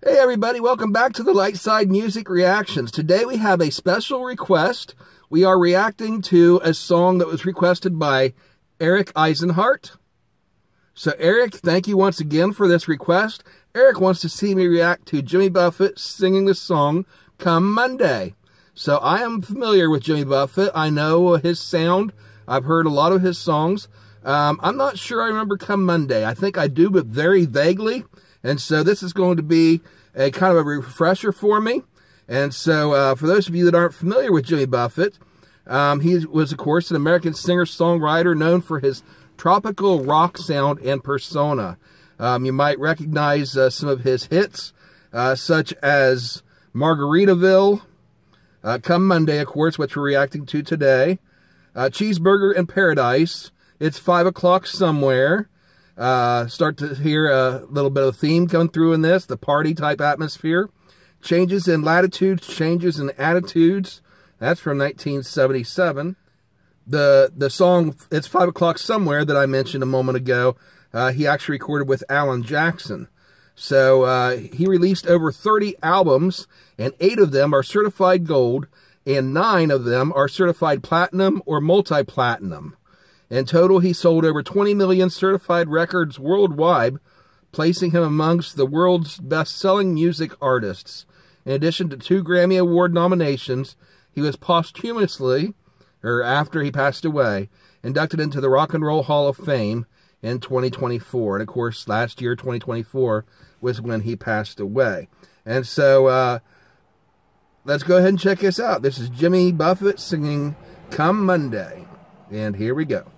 Hey everybody, welcome back to the Lightside Music Reactions. Today we have a special request. We are reacting to a song that was requested by Eric Eisenhart. So Eric, thank you once again for this request. Eric wants to see me react to Jimmy Buffett singing the song Come Monday. So I am familiar with Jimmy Buffett. I know his sound. I've heard a lot of his songs. I'm not sure I remember Come Monday. I think I do, but very vaguely. And so this is going to be a kind of a refresher for me. And so for those of you that aren't familiar with Jimmy Buffett, he was, of course, an American singer-songwriter known for his tropical rock sound and persona. You might recognize some of his hits, such as Margaritaville, Come Monday, of course, which we're reacting to today, Cheeseburger in Paradise, It's 5 O'Clock Somewhere. Start to hear a little bit of a theme coming through in this, the party type atmosphere. Changes in Latitudes, Changes in Attitudes. That's from 1977. The song It's 5 O'Clock Somewhere that I mentioned a moment ago, he actually recorded with Alan Jackson. So he released over 30 albums, and 8 of them are certified gold, and 9 of them are certified platinum or multi-platinum. In total, he sold over 20 million certified records worldwide, placing him amongst the world's best-selling music artists. In addition to 2 Grammy Award nominations, he was posthumously, or after he passed away, inducted into the Rock and Roll Hall of Fame in 2024. And of course, last year, 2024, was when he passed away. And so, let's go ahead and check this out. This is Jimmy Buffett singing Come Monday. And here we go.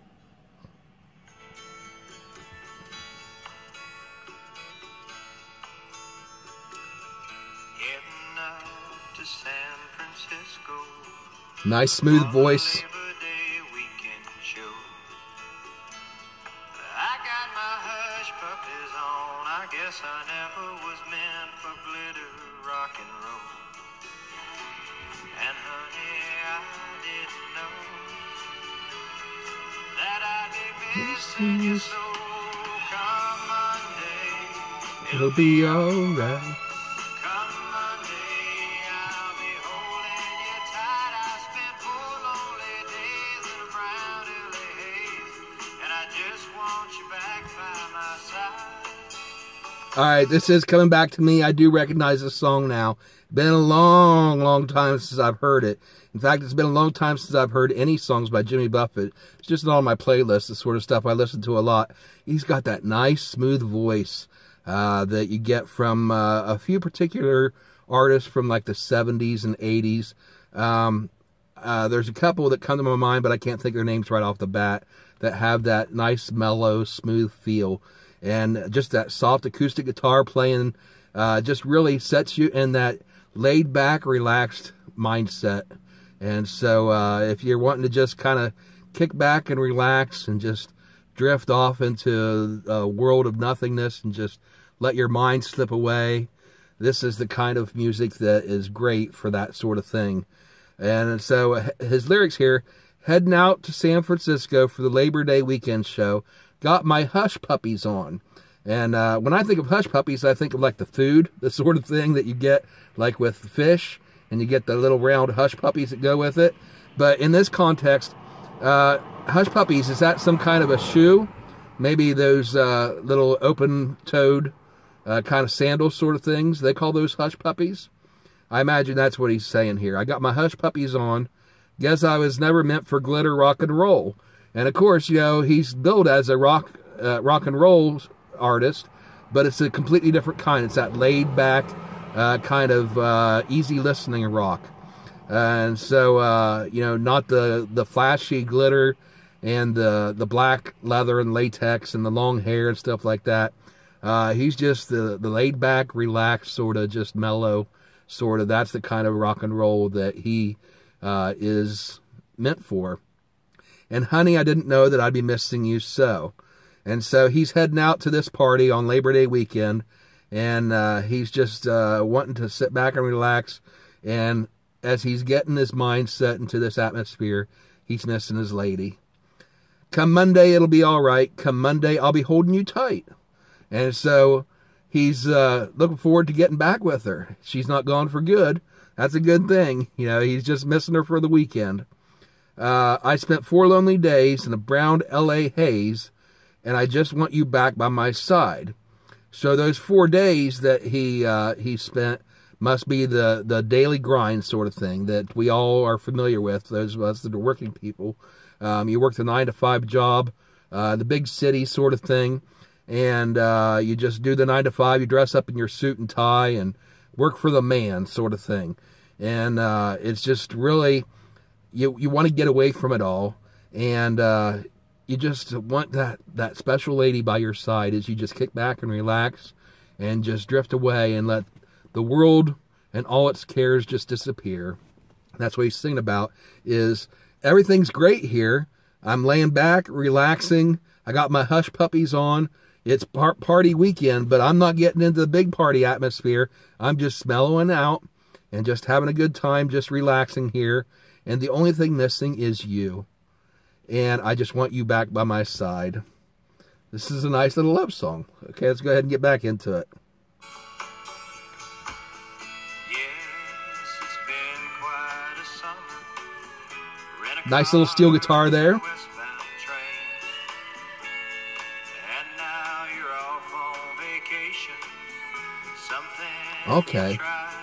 Nice smooth voice. Guess I never was meant for glitter rock and roll. And honey, I didn't know that I'd be missing you so. Come Monday, it'll be alright. Come Monday, I'll be holding you tight. I spent 4 lonely days in a brown LA haze, and I just want you back by my side. Alright, this is coming back to me. I do recognize this song now. Been a long, long time since I've heard it. In fact, it's been a long time since I've heard any songs by Jimmy Buffett. It's just not on my playlist, the sort of stuff I listen to a lot. He's got that nice, smooth voice that you get from a few particular artists from like the 70s and 80s. There's a couple that come to my mind, but I can't think of their names right off the bat, that have that nice, mellow, smooth feel. And just that soft acoustic guitar playing just really sets you in that laid-back, relaxed mindset. And so if you're wanting to just kind of kick back and relax and just drift off into a world of nothingness and just let your mind slip away, this is the kind of music that is great for that sort of thing. And so his lyrics here: heading out to San Francisco for the Labor Day weekend show. Got my hush puppies on. And when I think of hush puppies, I think of like the food, the sort of thing that you get like with fish, and you get the little round hush puppies that go with it. But in this context, hush puppies, is that some kind of a shoe? Maybe those little open-toed kind of sandal sort of things. They call those hush puppies. I imagine that's what he's saying here. I got my hush puppies on. Guess I was never meant for glitter rock and roll. And of course, you know, he's billed as a rock and roll artist, but it's a completely different kind. It's that laid back, kind of easy listening rock. And so, you know, not the flashy glitter and the black leather and latex and the long hair and stuff like that. He's just the laid back, relaxed, sort of just mellow, sort of. That's the kind of rock and roll that he is meant for. And honey, I didn't know that I'd be missing you so. And so he's heading out to this party on Labor Day weekend. And he's just wanting to sit back and relax. And as he's getting his mind set into this atmosphere, he's missing his lady. Come Monday, it'll be all right. Come Monday, I'll be holding you tight. And so he's looking forward to getting back with her. She's not gone for good. That's a good thing. You know, he's just missing her for the weekend. I spent 4 lonely days in a brown L.A. haze, and I just want you back by my side. So those 4 days that he spent must be the daily grind sort of thing that we all are familiar with, those of us that are working people. You work the 9-to-5 job, the big city sort of thing, and you just do the 9-to-5, you dress up in your suit and tie and work for the man sort of thing. And it's just really, you want to get away from it all, and you just want that special lady by your side as you just kick back and relax and just drift away and let the world and all its cares just disappear. That's what he's singing about, is everything's great here. I'm laying back, relaxing. I got my hush puppies on. It's party weekend, but I'm not getting into the big party atmosphere. I'm just mellowing out and just having a good time, just relaxing here. And the only thing missing is you. And I just want you back by my side. This is a nice little love song. Okay, let's go ahead and get back into it. Nice little steel guitar there. Okay.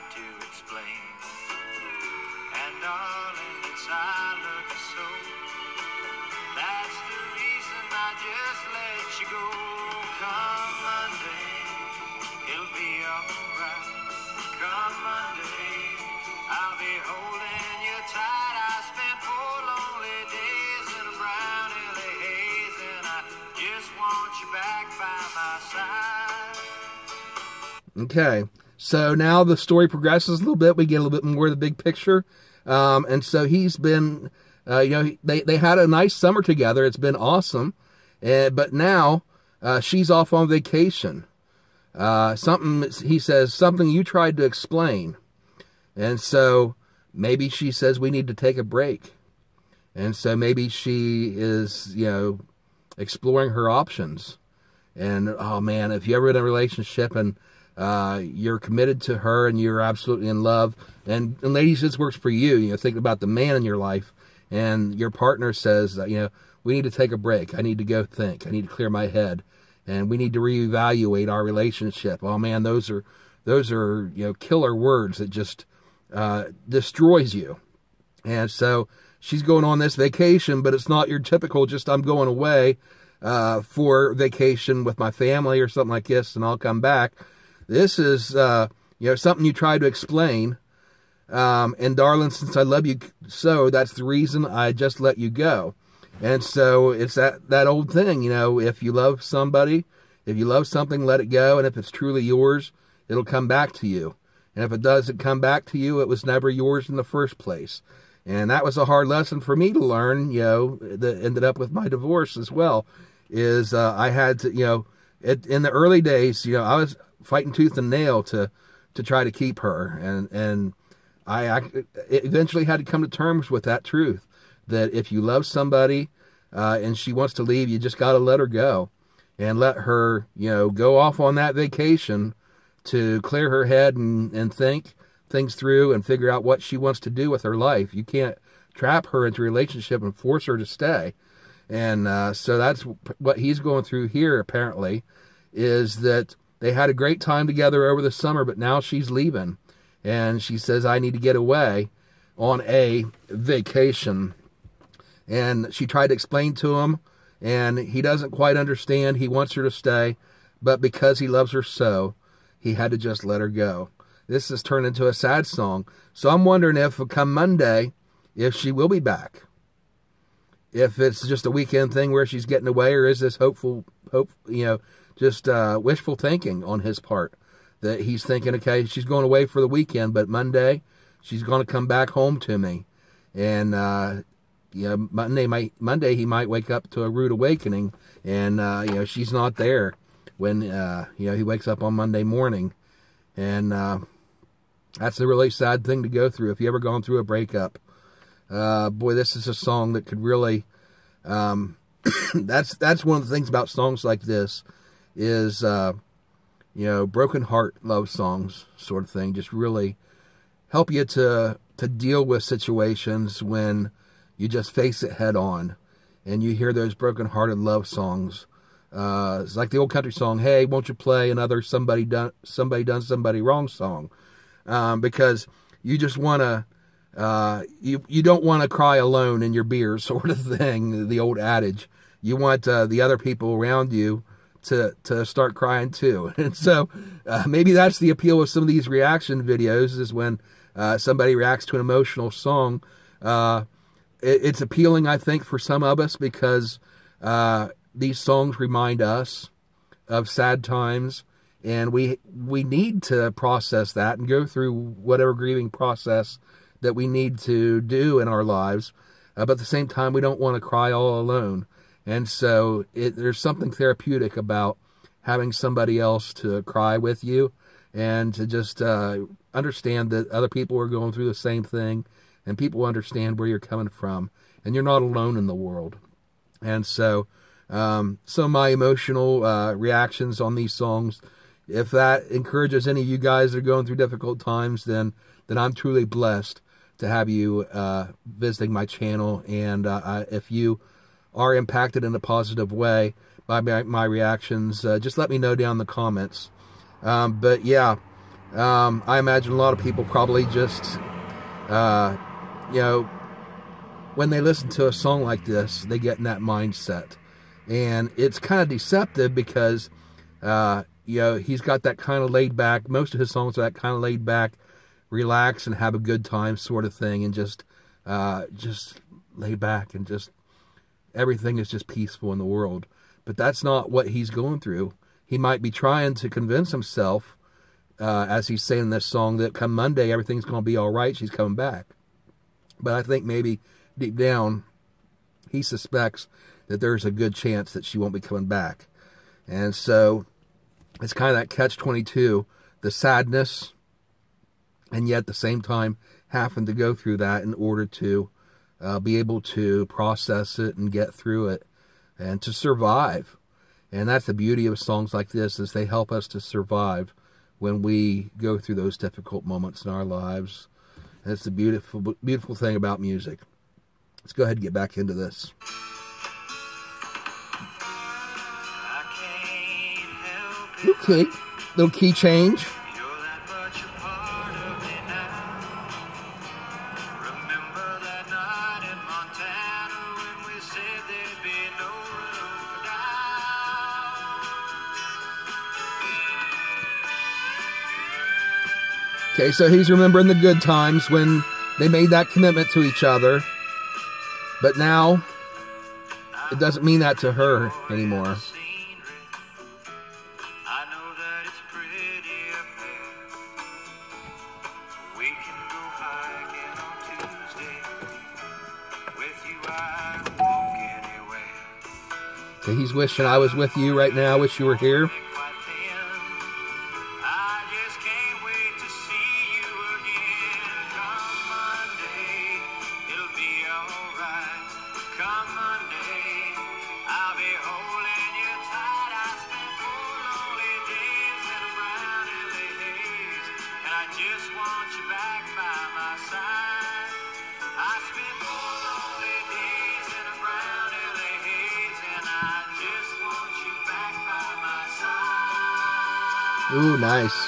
Okay, so now the story progresses a little bit. We get a little bit more of the big picture. And so he's been, you know, they had a nice summer together. It's been awesome. But now she's off on vacation. He says, something you tried to explain. And so maybe she says we need to take a break. And so maybe she is, you know, exploring her options. And, oh man, if you're ever in a relationship and you're committed to her and you're absolutely in love, and ladies, this works for you, you know, think about the man in your life, and your partner says, you know, we need to take a break. I need to go think. I need to clear my head, and we need to reevaluate our relationship. Oh man, those are, you know, killer words that just destroys you. And so she's going on this vacation, but it's not your typical just I'm going away for vacation with my family or something like this, and I'll come back. This is, you know, something you try to explain. And darling, since I love you so, that's the reason I just let you go. And so it's that old thing, you know, if you love somebody, if you love something, let it go. And if it's truly yours, it'll come back to you. And if it doesn't come back to you, it was never yours in the first place. And that was a hard lesson for me to learn, you know, that ended up with my divorce as well, is I had to, you know, in the early days, you know, I was fighting tooth and nail to try to keep her. And I eventually had to come to terms with that truth, that if you love somebody and she wants to leave, you just got to let her go and let her, you know, go off on that vacation to clear her head and think things through and figure out what she wants to do with her life. You can't trap her into a relationship and force her to stay. And so that's what he's going through here, apparently, is that they had a great time together over the summer, but now she's leaving. And she says, I need to get away on a vacation. And she tried to explain to him, and he doesn't quite understand. He wants her to stay, but because he loves her so, he had to just let her go. This has turned into a sad song. So I'm wondering if come Monday, if she will be back. If it's just a weekend thing where she's getting away, or is this hope, you know, just wishful thinking on his part, that he's thinking, okay, she's going away for the weekend, but Monday she's going to come back home to me. And you know, Monday he might wake up to a rude awakening, and you know, she's not there when you know, he wakes up on Monday morning. And that's a really sad thing to go through if you ever gone through a breakup. Boy, this is a song that could really that's one of the things about songs like this, is you know, broken heart love songs sort of thing. Just really help you to deal with situations when you just face it head on. And you hear those broken-hearted love songs. It's like the old country song, "Hey, won't you play another somebody done somebody wrong song?" Because you just want to, you don't want to cry alone in your beer sort of thing, the old adage. You want the other people around you to start crying too. And so maybe that's the appeal of some of these reaction videos, is when somebody reacts to an emotional song. It's appealing, I think, for some of us, because these songs remind us of sad times, and we need to process that and go through whatever grieving process that we need to do in our lives. But at the same time, we don't want to cry all alone. And so there's something therapeutic about having somebody else to cry with you, and to just understand that other people are going through the same thing, and people understand where you're coming from, and you're not alone in the world. And so, my emotional reactions on these songs, if that encourages any of you guys that are going through difficult times, then I'm truly blessed to have you visiting my channel. And if you are impacted in a positive way by my reactions, just let me know down in the comments. But yeah, I imagine a lot of people probably just, you know, when they listen to a song like this, they get in that mindset. And it's kind of deceptive because, you know, he's got that kind of laid back, most of his songs are that kind of laid back, relax and have a good time sort of thing, and just lay back, and just everything is just peaceful in the world. But that's not what he's going through. He might be trying to convince himself, as he's saying in this song, that come Monday, everything's going to be all right, she's coming back. But I think maybe deep down, he suspects that there's a good chance that she won't be coming back. And so it's kind of that catch-22, the sadness, and yet at the same time having to go through that in order to be able to process it and get through it and to survive. And that's the beauty of songs like this, is they help us to survive when we go through those difficult moments in our lives. And it's the beautiful, beautiful thing about music. Let's go ahead and get back into this. Okay, little key change. Okay, so he's remembering the good times when they made that commitment to each other. But now, it doesn't mean that to her anymore. Okay, he's wishing I was with you right now, wish you were here. Ooh, nice.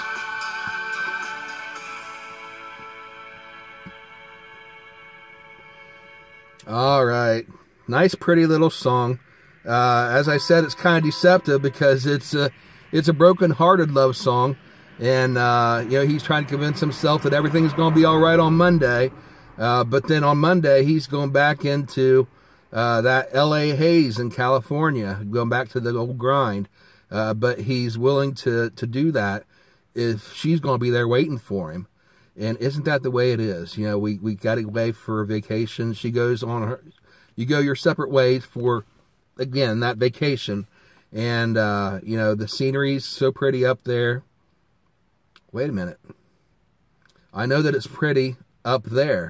All right. Nice, pretty little song. As I said, it's kind of deceptive because it's a broken-hearted love song. And, you know, he's trying to convince himself that everything is going to be all right on Monday. But then on Monday, he's going back into that L.A. haze in California, going back to the old grind. But he's willing to do that if she's going to be there waiting for him. And isn't that the way it is? You know, we got away for a vacation. She goes on her, you go your separate ways for, again, that vacation. And, you know, the scenery's so pretty up there. Wait a minute. I know that it's pretty up there.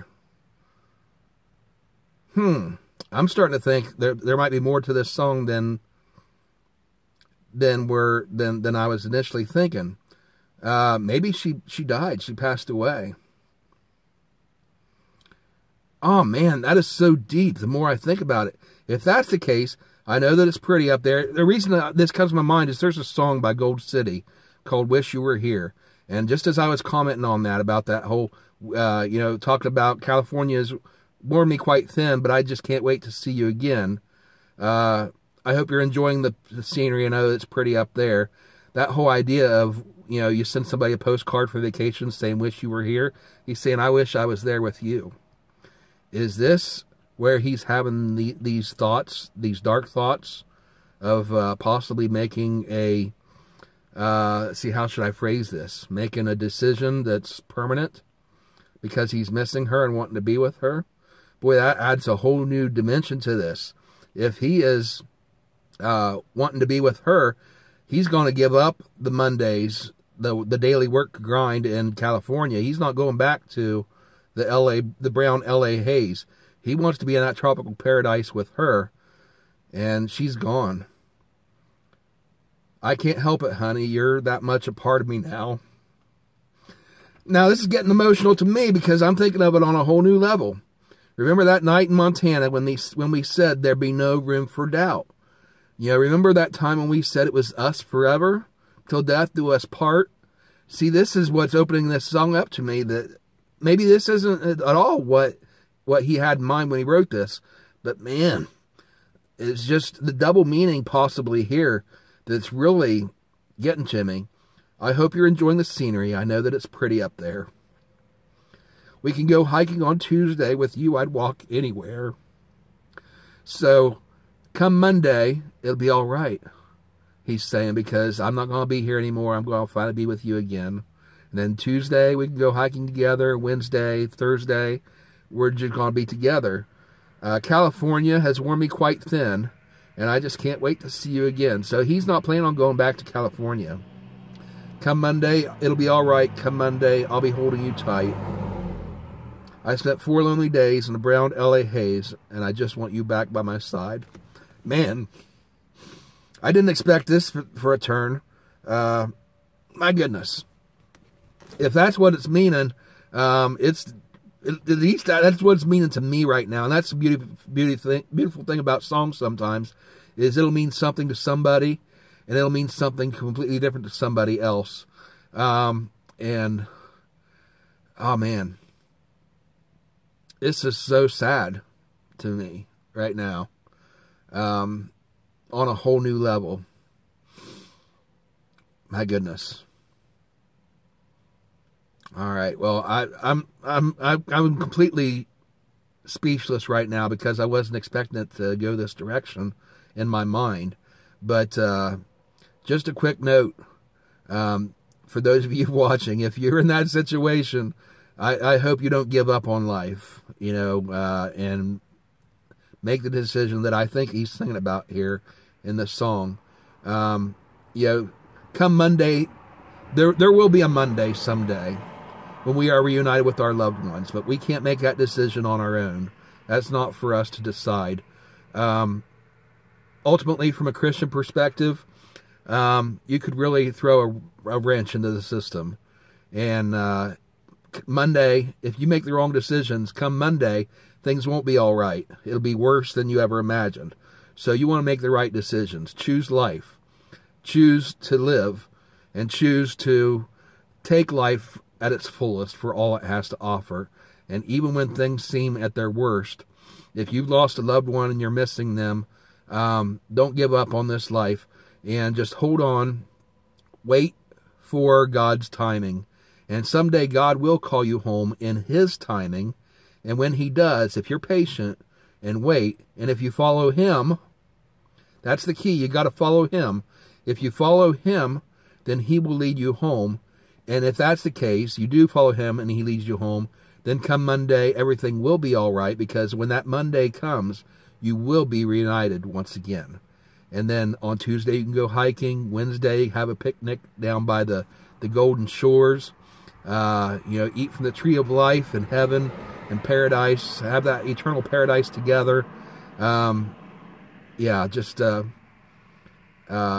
I'm starting to think there might be more to this song than than I was initially thinking. Maybe she died. She passed away. Oh man, that is so deep the more I think about it. If that's the case, I know that it's pretty up there. The reason that this comes to my mind is there's a song by Gold City called Wish You Were Here. And just as I was commenting on that, about that whole, talking about California's worn me quite thin, but I just can't wait to see you again. I hope you're enjoying the scenery. I know it's pretty up there. That whole idea of, you send somebody a postcard for vacation saying, wish you were here. He's saying, I wish I was there with you. Is this where he's having these thoughts, these dark thoughts of possibly making a, see, how should I phrase this? Making a decision that's permanent because he's missing her and wanting to be with her? Boy, that adds a whole new dimension to this. If he is wanting to be with her, he's going to give up the Mondays, the daily work grind in California. He's not going back to the brown LA haze. He wants to be in that tropical paradise with her, and she's gone. I can't help it, honey. You're that much a part of me now. Now, this is getting emotional to me because I'm thinking of it on a whole new level. Remember that night in Montana when we said there'd be no room for doubt? Remember that time when we said it was us forever, till death do us part? See, this is what's opening this song up to me, that maybe this isn't at all what he had in mind when he wrote this. But man, it's just the double meaning possibly here that's really getting to me. I hope you're enjoying the scenery. I know that it's pretty up there. We can go hiking on Tuesday. With you, I'd walk anywhere. So, come Monday, it'll be all right, he's saying, because I'm not going to be here anymore. I'm going to finally be with you again. And then Tuesday, we can go hiking together. Wednesday, Thursday, we're just going to be together. California has worn me quite thin, and I just can't wait to see you again. So he's not planning on going back to California. Come Monday, it'll be all right. Come Monday, I'll be holding you tight. I spent 4 lonely days in the brown LA haze, and I just want you back by my side. Man, I didn't expect this for a turn. My goodness. If that's what it's meaning, at least that's what it's meaning to me right now. And that's the beautiful thing about songs sometimes, is it'll mean something to somebody, and it'll mean something completely different to somebody else. And, oh man, this is so sad to me right now, on a whole new level. My goodness. All right. Well, I'm completely speechless right now because I wasn't expecting it to go this direction in my mind. But just a quick note, for those of you watching, if you're in that situation, I hope you don't give up on life, and make the decision that I think he's singing about here in this song. Come Monday, there will be a Monday someday when we are reunited with our loved ones, but we can't make that decision on our own. That's not for us to decide. Ultimately, from a Christian perspective, you could really throw a wrench into the system. And Monday, if you make the wrong decisions, come Monday, things won't be all right. It'll be worse than you ever imagined. So you want to make the right decisions. Choose life. Choose to live. And choose to take life at its fullest for all it has to offer. And even when things seem at their worst, if you've lost a loved one and you're missing them, don't give up on this life. And just hold on. Wait for God's timing. And someday God will call you home in His timing. And when He does, if you're patient and wait, and if you follow Him, that's the key. You got to follow Him. If you follow Him, then He will lead you home. And if that's the case, you do follow Him and He leads you home, then come Monday, everything will be all right, because when that Monday comes, you will be reunited once again. And then on Tuesday, you can go hiking. Wednesday, have a picnic down by the Golden Shores. Eat from the tree of life in heaven and paradise. Have that eternal paradise together.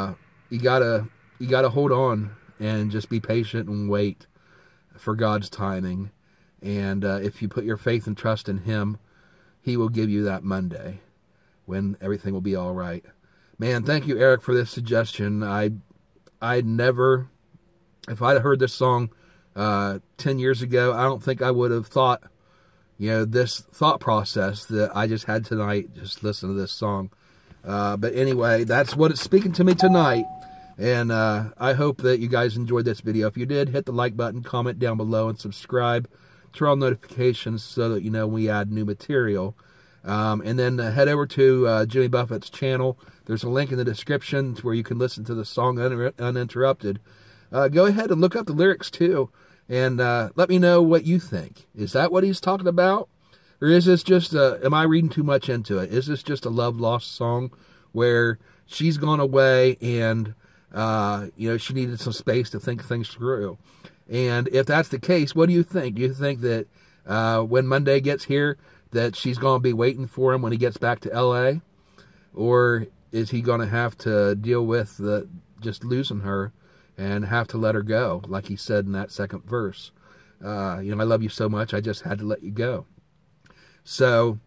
you gotta hold on and just be patient and wait for God's timing. And if you put your faith and trust in Him, He will give you that Monday when everything will be all right. Man, thank you, Eric, for this suggestion. I'd never, if I'd heard this song 10 years ago, I don't think I would have thought, this thought process that I just had tonight, just listen to this song. But anyway, that's what it's speaking to me tonight. And I hope that you guys enjoyed this video. If you did, hit the like button, comment down below, and subscribe. Turn on notifications so that you know when we add new material. And then head over to Jimmy Buffett's channel. There's a link in the description where you can listen to the song uninterrupted. Go ahead and look up the lyrics too. And let me know what you think. Is that what he's talking about? Or is this just, am I reading too much into it? Is this just a love lost song where she's gone away and, she needed some space to think things through? And if that's the case, what do you think? Do you think that when Monday gets here, that she's going to be waiting for him when he gets back to L.A.? Or is he going to have to deal with just losing her and have to let her go, like he said in that second verse? I love you so much, I just had to let you go. So,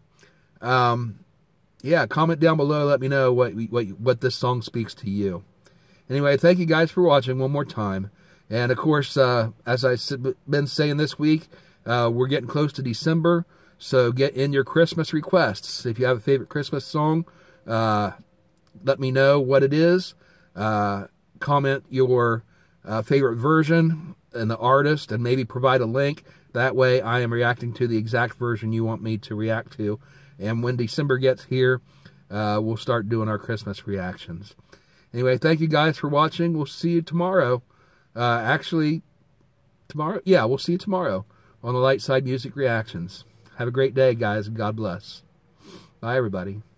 yeah, comment down below. Let me know what this song speaks to you. Anyway, thank you guys for watching one more time. And, of course, as I've been saying this week, we're getting close to December. So get in your Christmas requests. If you have a favorite Christmas song, let me know what it is. Comment your favorite version and the artist, and maybe provide a link. That way I am reacting to the exact version you want me to react to. And when December gets here, we'll start doing our Christmas reactions. Anyway, thank you guys for watching. We'll see you tomorrow. Actually, tomorrow? Yeah, we'll see you tomorrow on the Light Side Music Reactions. Have a great day, guys, and God bless. Bye, everybody.